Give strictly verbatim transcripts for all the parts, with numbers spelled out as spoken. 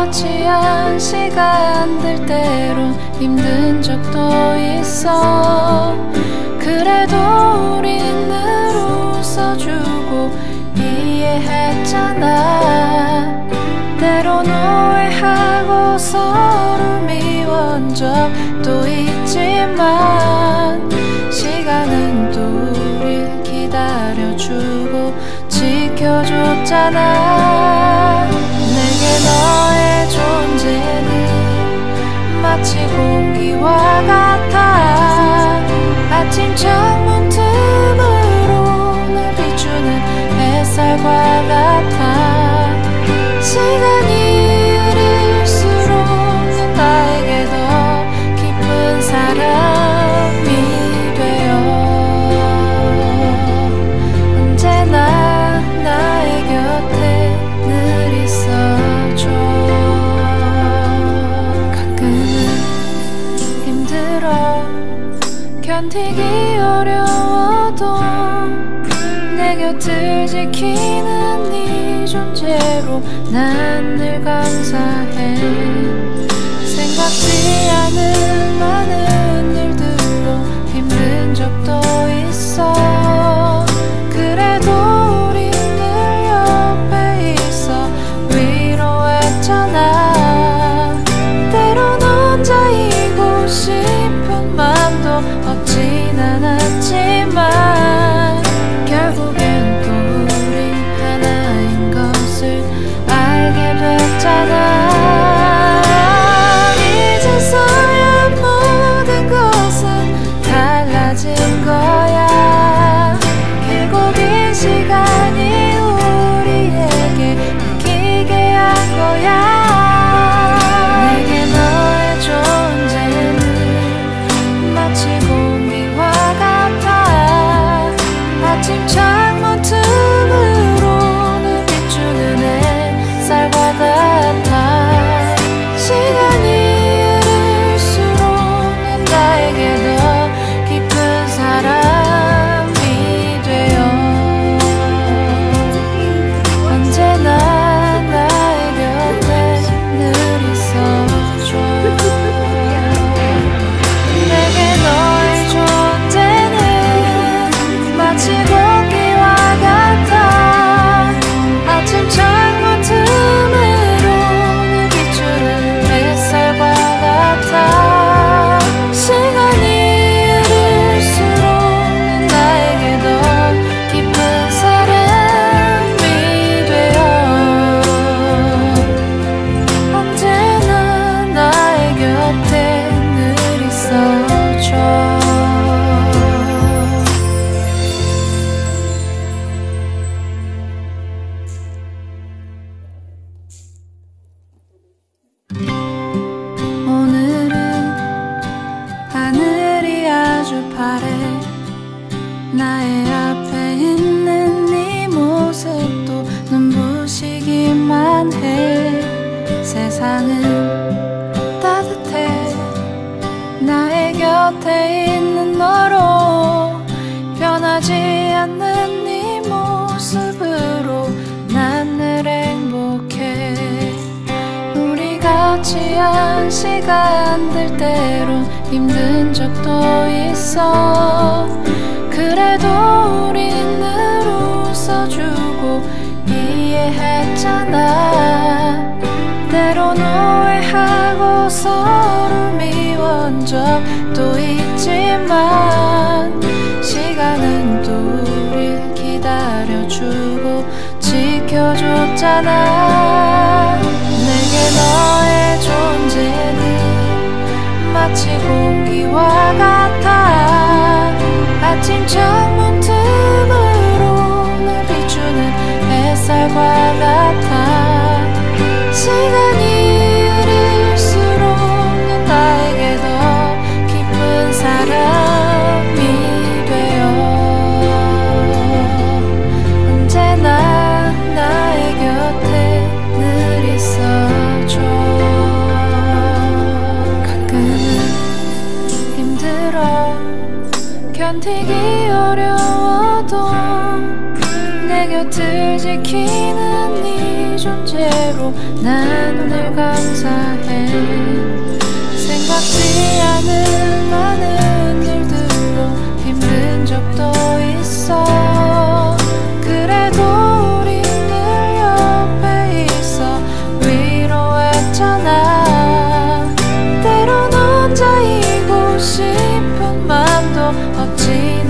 같지 않은 시간들 때론 힘든 적도 있어. 그래도 우린 늘 웃어주고 이해했잖아. 때론 오해하고 서로 미워한 적도 있지만 시간은 또 우릴 기다려주고 지켜줬잖아. 내게 너의 존재는 마치 공기와 같아. 아침 창문 틈으로 날 비추는 햇살과 같아. 시간이 흐를수록 넌 나에게 더 깊은 사람이 되어 언제나 나의 곁에 늘 있어줘. 가끔은 힘들어 견디기 어려워도 내 곁을 지키는 네 존재로 난 늘 감사해. 생각지 않은 많은 일들로 힘든 적도 있어. 그래도 우린 늘 옆에 있어 위로했잖아. 때론 혼자이고 싶은 맘도 없진 않았지만 결국엔 또 우린 하나인 것을 알게 됐잖아. 이제서야 모든 것은 달라진 거야. 길고 긴 시간이 우리에게 바뀌게 한 거야. 내게 너의 존재는 마치 공기와 같아. 아침 창문 틈으로 늘 비추는 햇살과 같아. 시간이 흐를수록 넌 나에게 더 깊은 사람이 되어 언제나 나의 곁에 늘 있어줘. 내게 너의 존재는 마치 공기와 같아. 아침 창문 틈으로 늘 비추는 햇살과 같아. 시간이 흐를수록 넌 나에게 더 깊은 사람이 되어 언제나 나의 곁에 늘 있어줘. 오늘은 하늘이 아주 파래. 나의 앞에 있는 네 모습도 눈부시기만 해. 세상은 따뜻해. 나의 곁에 있는 너로 변하지 않는 네 모습으로 난 늘 행복해. 우리 같지 않은 시간들 때론 힘든 적도 있어. 그래도 우린 늘 웃어주고 이해했잖아. 때론 오해하고 서로 미워한 적도 있지만 시간은 또 우릴 기다려주고 지켜줬잖아. 내게 너의 존재는 마치 공기와 같아. 아침 창문 틈으로 날 비추는 햇살과 같아. 시간이 흐를수록 넌 나에게 더 깊은 사람이 되어 언제나 나의 곁에 존재로 난 늘 감사해. 생각지 않은 많은 일들로 힘든 적도 있어. 그래도 우린 늘 옆에 있어 위로했잖아. 때론 혼자이고 싶은 맘도 없진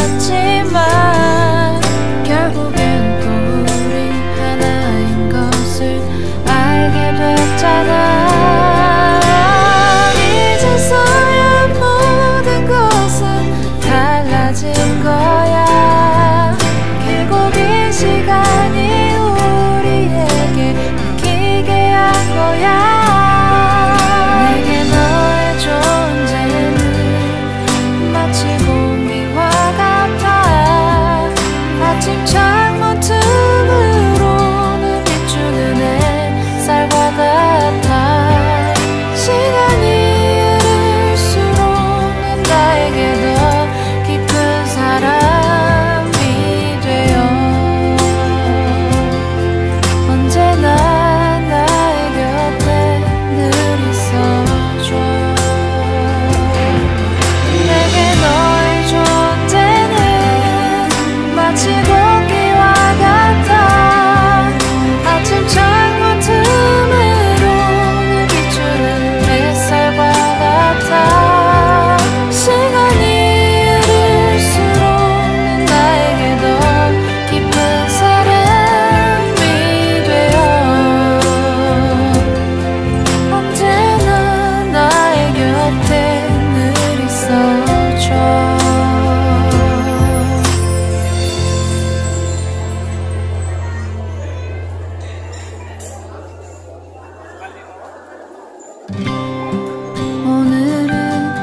않았지만 결국엔 또 우린 하나인 것을 알게 됐잖아. 이제서야 모든 것은 달라진 거야. 길고 긴 시간이 우리에게 바뀌게 한 거야. 내게 너의 존재는 마치 공기와 같아. 아침 창문 틈으로는 비추는 햇살과 같아. 시간이 흐를수록 넌 나에게 더 깊은 사람이 되어 언제나 나의 곁에 늘 있어줘. 내게 너의 존재는 마치 공기와 같아. 아침 창문 틈으로는 비추는 햇살과 같아. 시간이 흐를수록 넌 나에게 더 깊은 사람이 되어 언제나 나의 곁에 늘 있어줘. 오늘은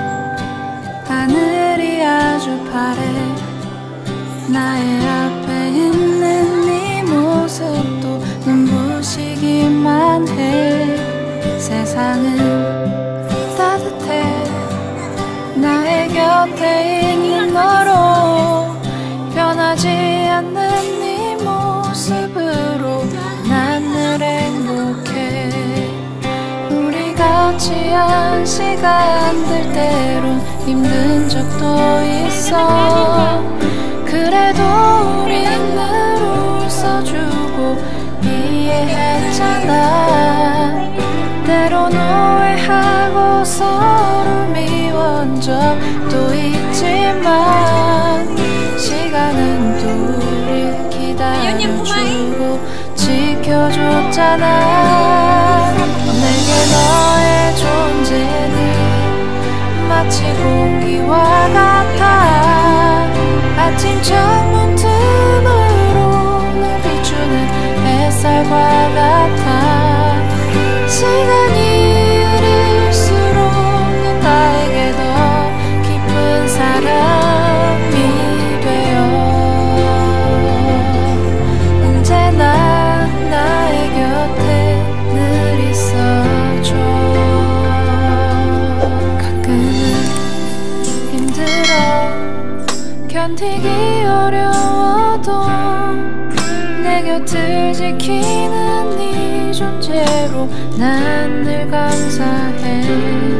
하늘이 아주 파래. 나의 앞에 있는 네 모습도 눈부시기만 해. 세상은 따뜻해. 나의 곁에 있는 너로 변하지 않는 네 모습으로 난 늘 행복해. 우리 같이 한 시간들 때론 힘든 적도 있어. 그래도 우린 늘 웃어주고 이해했잖아. 때론 오해하고 서로 미워한 적도 있지만 시간은 또 우릴 기다려주고 지켜줬잖아. 내게 너의 존재는 마치 공기와 같아. 아침 창문 틈으로는 비추는 햇살과 같아. 시간이 흐를수록 넌 나에게 더 깊은 사람이 되어 언제나 나의 곁에 늘 있어줘. 가끔은 힘들어 견디기 어려워도 내 곁을 지키는 네 존재로 난 늘 감사해.